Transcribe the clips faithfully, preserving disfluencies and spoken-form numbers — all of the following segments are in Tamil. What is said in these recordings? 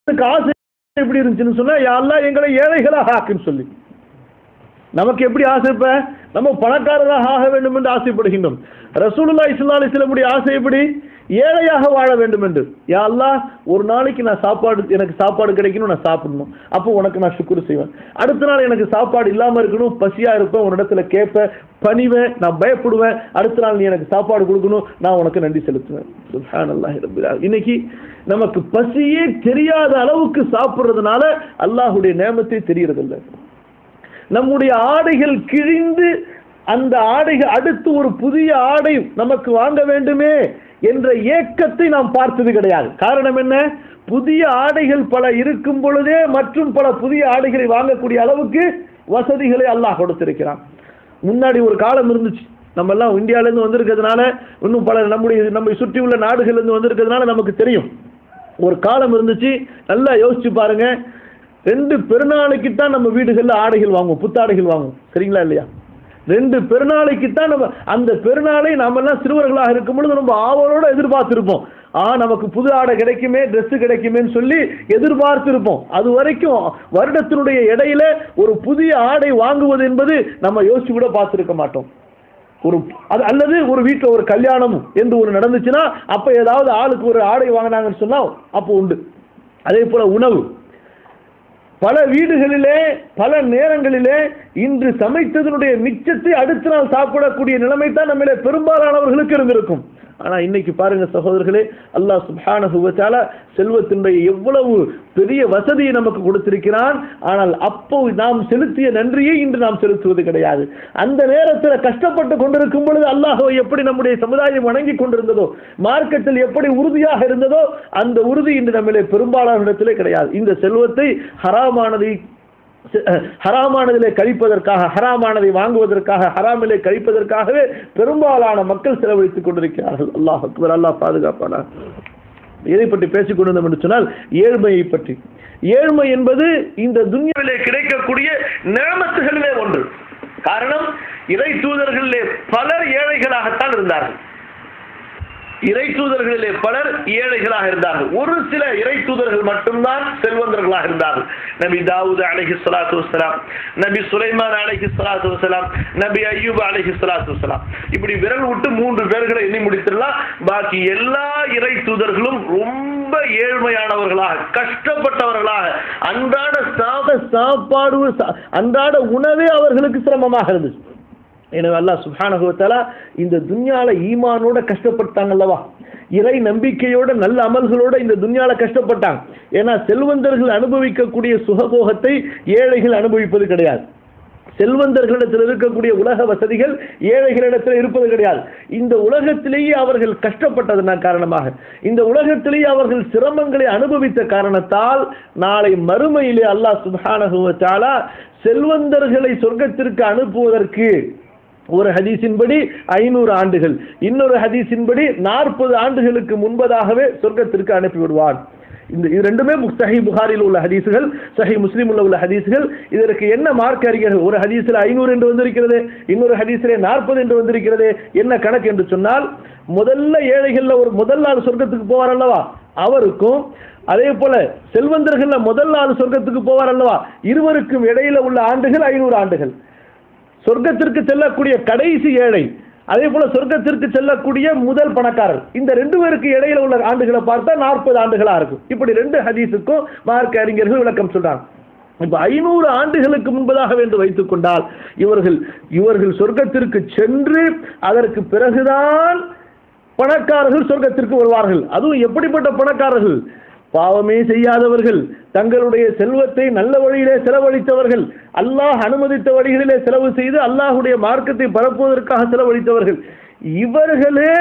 ஆசை எப்படி இருந்துச்சுன்னு சொன்னா, யா அல்லாஹ் எங்களை ஏழைகளாக ஆக்குன்னு சொல்லி. நமக்கு எப்படி ஆசை? இப்ப நம்ம பணக்காரராக ஆக வேண்டும் என்று ஆசைப்படுகின்றோம். ரசூலுல்லாஹி ஸல்லல்லாஹு அலைஹி வஸல்லம் ஆசை எப்படி? ஏழையாக வாழ வேண்டும் என்று. யா அல்லாஹ் ஒரு நாளைக்கு நான் சாப்பாடு, எனக்கு சாப்பாடு கிடைக்கணும், நான் சாப்பிடணும், அப்போ உனக்கு நான் சுக்ர் செய்வேன். அடுத்த நாள் எனக்கு சாப்பாடு இல்லாம இருக்கணும், பசியா இருப்பேன், ஒரு இடத்துல கேட்பேன், பணிவேன், நான் பயப்படுவேன், அடுத்த நாள் நீ எனக்கு சாப்பாடு கொடுக்கணும், நான் உனக்கு நன்றி செலுத்துவேன். சுப்ஹானல்லாஹி ரப்பில் ஆலமீன். இன்னைக்கு நமக்கு பசியே தெரியாத அளவுக்கு சாப்பிடுறதுனால அல்லாஹ்வுடைய நேமத்தை தெரியறதில்லை. நம்முடைய ஆடைகள் கிழிந்து அந்த ஆடைகள் அடுத்து ஒரு புதிய ஆடை நமக்கு வாங்க வேண்டுமே என்ற ஏக்கத்தை நாம் பார்த்தது கிடையாது. காரணம் என்ன? புதிய ஆடைகள் பல இருக்கும் பொழுதே மற்றும் பல புதிய ஆடைகளை வாங்கக்கூடிய அளவுக்கு வசதிகளை அல்லாஹ் கொடுத்திருக்கிறான். முன்னாடி ஒரு காலம் இருந்துச்சு, நம்ம எல்லாம் இந்தியாவிலேருந்து வந்திருக்கிறதுனால, இன்னும் பல நம்முடைய நம்மை சுற்றி உள்ள நாடுகள்லேருந்து வந்திருக்கிறதுனால நமக்கு தெரியும். ஒரு காலம் இருந்துச்சு, நல்லா யோசிச்சு பாருங்க, ரெண்டு பெருநாளைக்கு தான் நம்ம வீடுகளில் ஆடைகள் வாங்குவோம், புத்தாடைகள் வாங்குவோம், சரிங்களா இல்லையா? ரெண்டு பெருநாளைக்கு தான் நம்ம, அந்த பெருநாளை நாம எல்லாம் சிறுவர்களாக இருக்கும் பொழுது ரொம்ப ஆவலோட எதிர்பார்த்திருப்போம். ஆ நமக்கு புது ஆடை கிடைக்குமே, ட்ரெஸ் கிடைக்குமேன்னு சொல்லி எதிர்பார்த்திருப்போம். அது வரைக்கும் வருடத்தினுடைய இடையில ஒரு புதிய ஆடை வாங்குவது என்பது நம்ம யோசிச்சு கூட பார்த்திருக்க மாட்டோம். ஒரு அது அல்லது ஒரு வீட்டில் ஒரு கல்யாணம் என்று ஒரு நடந்துச்சுன்னா அப்ப ஏதாவது ஆளுக்கு ஒரு ஆடை வாங்கினாங்கன்னு சொன்னா அப்போ உண்டு. அதே போல உணவு, பல வீடுகளிலே பல நேரங்களிலே இன்று சமைத்ததனுடைய மிச்சத்தை அடுத்த நாள் சாப்பிடக்கூடிய நிலைமை தான் நம்மளே பெரும்பாலானவர்களுக்கு இருந்திருக்கும். ஆனா இன்னைக்கு பாருங்க சகோதரர்களே, அல்லாஹ் சுப்ஹானஹு வ தஆலா செல்வத்தினுடைய எவ்வளவு பெரிய வசதியை நமக்கு கொடுத்திருக்கிறான். ஆனால் அப்போ நாம் செலுத்திய நன்றியை இன்று நாம் செலுத்துவது கிடையாது. அந்த நேரத்தில் கஷ்டப்பட்டு கொண்டிருக்கும் பொழுது அல்லாஹ்வை எப்படி நம்முடைய சமுதாயம் வணங்கி கொண்டிருந்ததோ, மார்க்கத்தில் எப்படி உறுதியாக இருந்ததோ, அந்த உறுதி இன்று நம்மளே பெரும்பாலான இடத்திலே கிடையாது. இந்த செல்வத்தை ஹராமானதை ஹராமானதிலே கழிப்பதற்காக, ஹராமானதை வாங்குவதற்காக, ஹராமிலே கழிப்பதற்காகவே பெரும்பாலான மக்கள் செலவழித்துக் கொண்டிருக்கிறார்கள். அல்லாஹ் அக்பர், அல்லாஹ் பாதுகாப்பானார். எதை பற்றி பேசிக் கொண்டிருந்தோம் என்று சொன்னால், ஏழ்மையை பற்றி. ஏழ்மை என்பது இந்த துன்யாவிலே கிடைக்கக்கூடிய நியமத்துகளிலே ஒன்று. காரணம், இறை தூதர்களிலே பலர் ஏழைகளாகத்தான் இருந்தார்கள். இறை தூதர்களிலே பலர் ஏழைகளாக இருந்தார்கள். ஒரு சில இறை தூதர்கள் மட்டும்தான் செல்வந்தர்களாக இருந்தார்கள். நபி தாவூத் அலைஹிஸ்ஸலாத்து வஸ்ஸலாம், நபி சுலைமான் அலைஹிஸ்ஸலாத்து வஸ்ஸலாம், நபி அய்யூப் அலைஹிஸ்ஸலாத்து வஸ்ஸலாம், இப்படி விரல் விட்டு மூன்று பேர்களை எண்ணி முடித்திடலாம். பாக்கி எல்லா இறை தூதர்களும் ரொம்ப ஏழ்மையானவர்களாக, கஷ்டப்பட்டவர்களாக, அன்றாட சாத சாப்பாடு அன்றாட உணவே அவர்களுக்கு சிரமமாக இருந்துச்சு. எனவே அல்லாஹ் சுப்ஹானஹு வ தஆலா இந்த துன்யால ஈமானோட கஷ்டப்பட்டாங்க அல்லவா, இறை நம்பிக்கையோட நல்ல அமல்களோட இந்த துன்யால கஷ்டப்பட்டாங்க. ஏன்னா செல்வந்தர்கள் அனுபவிக்கக்கூடிய சுகபோகத்தை ஏழைகள் அனுபவிப்பது கிடையாது. செல்வந்தர்களிடத்தில் இருக்கக்கூடிய உலக வசதிகள் ஏழைகளிடத்தில் இருப்பது கிடையாது. இந்த உலகத்திலேயே அவர்கள் கஷ்டப்பட்டதன் காரணமாக, இந்த உலகத்திலேயே அவர்கள் சிரமங்களை அனுபவித்த காரணத்தால் நாளை மறுமையிலே அல்லாஹ் சுப்ஹானஹு வ தஆலா செல்வந்தர்களை சொர்க்கத்திற்கு அனுப்புவதற்கு ஒரு ஹதீஸின்படி ஐநூறு ஆண்டுகள், இன்னொரு ஹதீஸின்படி நாற்பது ஆண்டுகளுக்கு முன்பதாகவே சொர்க்கத்திற்கு அனுப்பிவிடுவான். இந்த இது ரெண்டுமே சஹீஹ் புகாரியில் உள்ள ஹதீஸுகள், சஹீஹ் முஸ்லிமில் உள்ள ஹதீஸுகள். இதற்கு என்ன மார்க் அறிஞர்கள், ஒரு ஹதீஸில் ஐநூறு என்று வந்திருக்கிறது, இன்னொரு ஹதீஸிலே நாற்பது என்று வந்திருக்கிறது. என்ன கணக்கு என்று சொன்னால், முதல்ல ஏழைகள்ல ஒரு முதல் நாள் சொர்க்கத்துக்கு போவார் அல்லவா, அவருக்கும் அதே போல செல்வந்தர்கள் முதல் நாள் சொர்க்கத்துக்கு போவார் அல்லவா, இருவருக்கும் இடையில உள்ள ஆண்டுகள் ஐநூறு ஆண்டுகள். சொர்க்கத்திற்கு செல்லக்கூடிய கடைசி ஏழை, அதே போல சொர்க்கத்திற்கு செல்லக்கூடிய முதல் பணக்காரர், இந்த ரெண்டு பேருக்கு இடையில உள்ள ஆண்டுகளை பார்த்தா நாற்பது ஆண்டுகளா இருக்கும். இப்படி ரெண்டு ஹதீஸுக்கும் மார்க்க அறிஞர்கள் விளக்கம் சொல்றாங்க. இப்ப ஐநூறு ஆண்டுகளுக்கு முன்பதாக என்று வைத்துக் கொண்டால், இவர்கள் இவர்கள் சொர்க்கத்திற்கு சென்று அதற்கு பிறகுதான் பணக்காரர்கள் சொர்க்கத்திற்கு வருவார்கள். அதுவும் எப்படிப்பட்ட பணக்காரர்கள்? பாவமே செய்யாதவர்கள், தங்களுடைய செல்வத்தை நல்ல வழியிலே செலவழித்தவர்கள், அல்லாஹ் அனுமதித்த வழிகளிலே செலவு செய்து அல்லாஹுடைய மார்க்கத்தை பரப்புவதற்காக செலவழித்தவர்கள். இவர்களே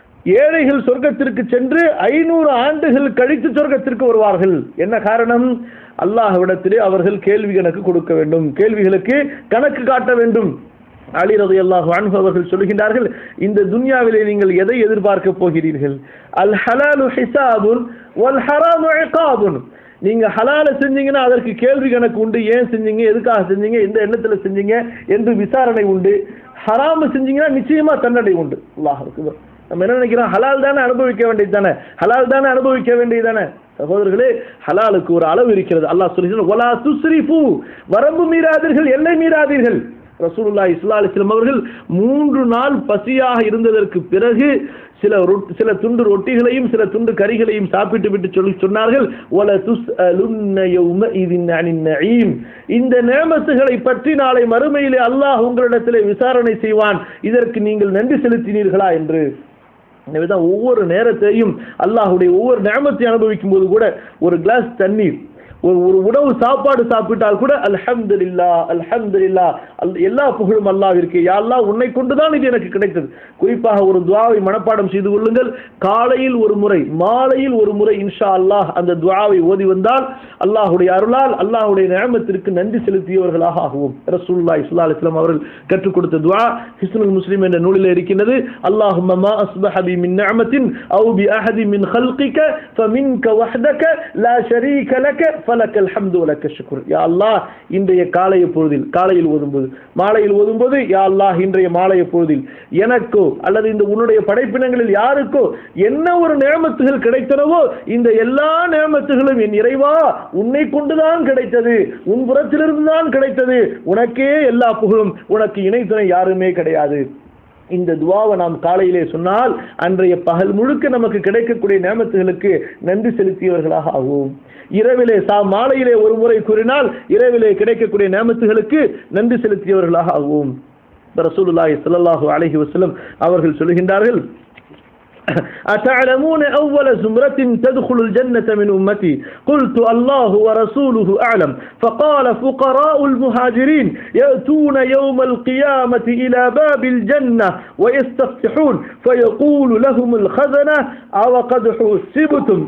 ஏழைகள் சொர்க்கத்திற்கு சென்று ஐநூறு ஆண்டுகள் கழித்து சொர்க்கத்திற்கு வருவார்கள். என்ன காரணம்? அல்லாஹ்விடத்திலே அவர்கள் கேள்வி கணக்கு கொடுக்க வேண்டும், கேள்விகளுக்கு கணக்கு காட்ட வேண்டும். அலி ரலியல்லாஹு அன்ஹு அவர்கள் சொல்கின்றார்கள், இந்த துன்யாவிலே நீங்கள் எதை எதிர்பார்க்க போகிறீர்கள்? அல் ஹலாலு ஹிசாபுன் வல் ஹராமு இகாபுன். நீங்க ஹலால செஞ்சீங்கன்னா அதற்கு கேள்வி கணக்கு உண்டு, ஏன் செஞ்சீங்க, எதுக்காக செஞ்சீங்க, எந்த எண்ணத்துல செஞ்சீங்க என்று விசாரணை உண்டு. ஹராம செஞ்சீங்கன்னா நிச்சயமா தண்டனை உண்டு. அல்லாஹ் அக்பர். நம்ம என்ன நினைக்கிறோம், ஹலால் தானே அனுபவிக்க வேண்டியது தானே, ஹலால் தானே அனுபவிக்க வேண்டியது தானே. சகோதரர்களே, ஹலாலுக்கு ஒரு அளவு இருக்கிறது. அல்லாஹ் சொல்கிறான், வலா துஸ்ரிஃபு, வரம்பு மீறாதீர்கள், எல்லை மீறாதீர்கள். ரசூலுல்லாஹி ஸல்லல்லாஹு அலைஹி வஸல்லம் அவர்கள் மூன்று நாள் பசியாக இருந்ததற்கு பிறகு சில சில துண்டு ரொட்டிகளையும் சில துண்டு கறிகளையும் சாப்பிட்டு விட்டு சொல்லி சொன்னார்கள், வல துஸ்அலுன்ன யௌமஇதின் அனின் நஈம், இந்த நேமத்துகளை பற்றி நாளை மறுமையிலே அல்லாஹ் உங்களிடத்திலே விசாரணை செய்வான், இதற்கு நீங்கள் நன்றி செலுத்தினீர்களா என்று. எனவேதான் ஒவ்வொரு நேரத்தையும் அல்லாஹ்வுடைய ஒவ்வொரு நேமத்தை அனுபவிக்கும் போது கூட ஒரு கிளாஸ் தண்ணீர், ஒரு ஒரு உணவு சாப்பாடு சாப்பிட்டால் கூட அல்ஹம்துலில்லாஹ் அல்ஹம்துலில்லாஹ், எல்லா புகழும் அல்லாஹ்விற்கு, யா அல்லாஹ் உன்னை கொண்டுதான் இது எனக்கு கிடைத்தது. குறிப்பாக ஒரு துஆவை மனப்பாடம் செய்து கொள்ளுங்கள். காலையில் ஒரு முறை, மாலையில் ஒரு முறை இன்ஷா அல்லாஹ் அந்த துஆவை ஓதி வந்தால் அல்லாஹ்வுடைய அருளால் அல்லாஹ்வுடைய நிஅமத்திற்கு நன்றி செலுத்தியவர்களாக ஆகுவோம். ரசூலுல்லாஹி ஸல்லல்லாஹு அலைஹி வஸல்லம் அவர்கள் கற்றுக் கொடுத்த துஆ ஹிஸ்னுல் முஸ்லிம் என்ற நூலில் இருக்கின்றது. அல்லாஹும்ம மா அஸ்பஹ பி மின் நிஅமத்தின் அவ் பி அஹதி மின் خلقك فمنك وحدك لا شريك لك ஃபலக்கல் ஹம்து வலக்க ஷுக்ர். யா அல்லாஹ், இன்றைய காலைய பொழுதில், காலையில் ஓதும்போது மாலையில் ஓதும்போது, யா அல்லாஹ் இன்றைய மாலைய பொழுதில் எனக்கோ அல்லது இந்த உன்னுடைய படைப்பினங்களில் யாருக்கோ என்ன ஒரு நேமத்துகள் கிடைத்தனவோ இந்த எல்லா நேமத்துகளும் என் இறைவா உன்னை கொண்டுதான் கிடைத்தது, உன் புறத்திலிருந்து தான் கிடைத்தது, உனக்கே எல்லா புகழும், உனக்கு இணை துணை யாருமே கிடையாது. இந்த துவாவை நாம் காலையிலே சொன்னால் அன்றைய பகல் முழுக்க நமக்கு கிடைக்கக்கூடிய நேமத்துகளுக்கு நன்றி செலுத்தியவர்களாக ஆகும். இரவிலே சா மாலையிலே ஒரு முறை கூறினால் இரவிலே கிடைக்கக்கூடிய நேமத்துகளுக்கு நன்றி செலுத்தியவர்களாக ஆகும். ரசூலுல்லாஹி ஸல்லல்லாஹு அலைஹி வஸல்லம் அவர்கள் சொல்கின்றார்கள், أتعلمون أول زمرة تدخل الجنة من أمتي قلت الله ورسوله أعلم فقال فقراء المهاجرين يأتون يوم القيامة إلى باب الجنة ويستفتحون فيقول لهم الخزنة أو قد حسبتم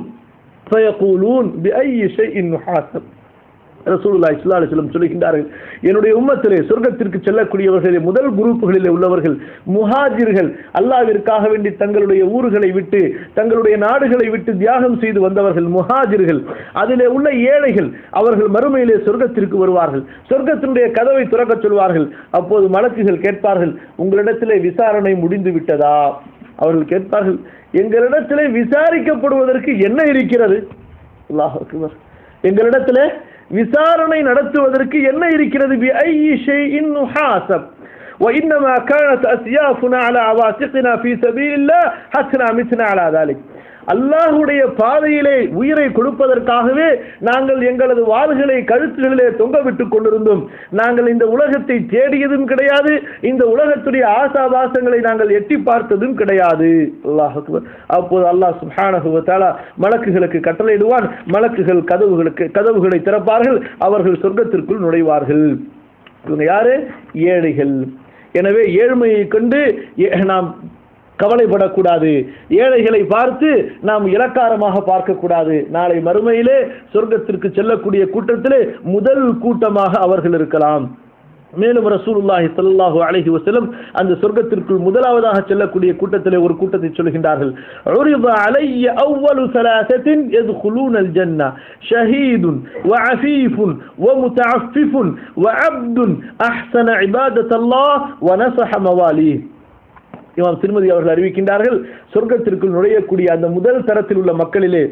فيقولون بأي شيء نحاسب. ரசூலுல்லாஹி ஸல்லல்லாஹு அலைஹி வஸல்லம் சொல்லுகின்றார்கள், என்னுடைய உம்மத்திலே சொர்க்கத்திற்கு செல்லக்கூடியவர்களிலே முதல் குரூப்புகளிலே உள்ளவர்கள் முஹாஜிர்கள், அல்லாஹ்விற்காக வேண்டி தங்களுடைய ஊர்களை விட்டு தங்களுடைய நாடுகளை விட்டு தியாகம் செய்து வந்தவர்கள் முஹாஜிர்கள். அதிலே உள்ள ஏழைகள், அவர்கள் மறுமையிலே சொர்க்கத்திற்கு வருவார்கள். சொர்க்கத்தினுடைய கதவை திறக்க சொல்வார்கள். அப்போது மலக்குகள் கேட்பார்கள், உங்களிடத்திலே விசாரணை முடிந்து விட்டதா? அவர்கள் கேட்பார்கள், எங்களிடத்திலே விசாரிக்கப்படுவதற்கு என்ன இருக்கிறது? அல்லாஹ் அக்பர். எங்களிடத்திலே விசாரணை நடத்துவதற்கு என்ன இருக்கிறது? بأي شيء نحاسب وإنما كانت أسيافنا على عواتقنا في سبيل الله حتى متنا على ذلك. அல்லாஹ்வுடைய பாதையிலே உயிரை கொடுப்பதற்காகவே நாங்கள் எங்களது வாள்களை கழுத்துகளிலே தொங்க விட்டுக் கொண்டிருந்தோம். நாங்கள் இந்த உலகத்தை தேடியதும் கிடையாது, இந்த உலகத்துடைய ஆசாபாசங்களை நாங்கள் எட்டி பார்த்ததும் கிடையாது. அல்லாஹ் அக்பர். அப்போது அல்லாஹ் சுப்ஹானஹு வ தஆலா மலக்குகளுக்கு கட்டளையிடுவான். மலக்குகள் கதவுகளுக்கு கதவுகளை திறப்பார்கள். அவர்கள் சொர்க்கத்திற்குள் நுழைவார்கள். இவங்க யாரு? ஏழைகள். எனவே ஏழ்மையை கண்டு நாம் கவலைப்படக்கூடாது, ஏழைகளை பார்த்து நாம் இலக்காரமாக பார்க்கக்கூடாது. நாளை மறுமையிலே சொர்க்கத்திற்கு செல்லக்கூடிய கூட்டத்திலே முதல் கூட்டமாக அவர்கள் இருக்கலாம். மேலும் ரசூலுல்லாஹி ஸல்லல்லாஹு அலைஹி வஸல்லம் அந்த சொர்க்கத்திற்குள் முதலாவதாக செல்லக்கூடிய கூட்டத்திலே ஒரு கூட்டத்தை சொல்கின்றார்கள், உரித அலைய அவ்வலு ஸலாஸத்தின் யதுகுலூனல் ஜன்னah ஷஹீதுன் வஅஃபீஃபுன் வமுதஅஃபிஃபுன் வஅப்துன் அஹ்ஸன இபாதத்தல்லாஹ் வநஸஹ மவாலிஹ். இமாம் திருமதி அவர்கள் அறிவிக்கின்றார்கள், சொர்க்கத்திற்குள் நுழையக்கூடிய அந்த முதல் தரத்தில் உள்ள மக்களிலே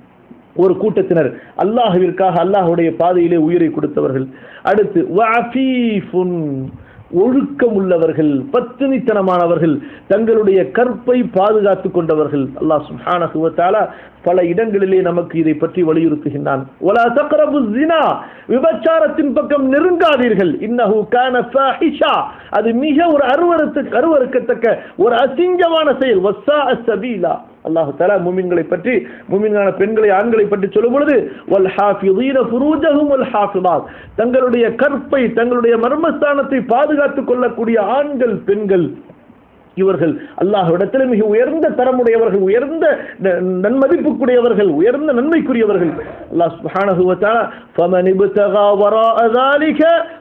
ஒரு கூட்டத்தினர் அல்லாஹ்விற்காக அல்லாஹ்வுடைய பாதையிலே உயிரை கொடுத்தவர்கள். அடுத்து வஅஃபீஃபுன், ஒழுக்கம் உள்ளவர்கள், பத்தினித்தனமானவர்கள், தங்களுடைய கற்பை பாதுகாத்துக் கொண்டவர்கள். அல்லாஹ் சுப்ஹானஹு வ தஆலா பல இடங்களிலே நமக்கு இதை பற்றி வலியுறுத்துகின்றான். வலா தக்ரபு ஸினா, விபச்சாரத்தின் பக்கம் நெருங்காதீர்கள். இன்னஹு கான ஃபாஹிஷா, அது மிக ஒரு அருவருக்க அருவருக்கத்தக்க ஒரு அசிங்கமான செயல். வஸாஅ ஸபீலா, அல்லாஹ் தஆலா முஃமின்களை பற்றி, முஃமினான பெண்களை ஆண்களை பற்றி சொல்லும் பொழுது வல் ஹாஃபிதீன ஃபுரூஜஹும் வல் ஹாஃபிதாத், தங்களுடைய கற்பை தங்களுடைய மர்மஸ்தானத்தை பாதுகாத்துக் கொள்ளக்கூடிய ஆண்கள் பெண்கள், இவர்கள் அல்லாஹ்விடத்தில் மிக உயர்ந்த தரமுடையவர்கள், உயர்ந்த நன்மதிப்புக்குரியவர்கள், உயர்ந்த நன்மைக்குரியவர்கள். அல்லாஹ் சுப்ஹானஹு வ தஆலா ஃபமன் இப்தகா வராஅ ذلك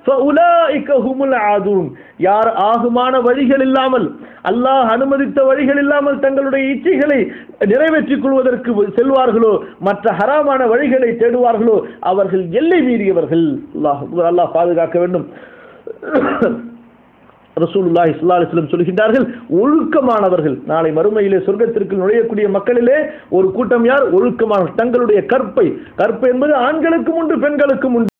فاولئك هم العادون, யார் ஆகுமான வழிகள் இல்லாமல், அல்லாஹ் அனுமதித்த வழிகள் இல்லாமல் தங்களுடைய இச்சைகளை நிறைவேற்றிக் கொள்வதற்கு செல்வார்களோ, மற்ற ஹராமான வழிகளை தேடுவார்களோ, அவர்கள் எல்லை மீறியவர்கள். அல்லாஹ் அல்லாஹ் பாதுகாக்க வேண்டும். ரசூலுல்லாஹி ஸல்லல்லாஹு அலைஹி வஸல்லம் சொல்கின்றார்கள், ஒழுக்கமானவர்கள் நாளை மறுமையிலே சொர்க்கத்திற்கு நுழையக்கூடிய மக்களிலே ஒரு கூட்டம் யார்? ஒழுக்கமான, தங்களுடைய கற்பை, கற்பை என்பது ஆண்களுக்கும் உண்டு பெண்களுக்கும் உண்டு.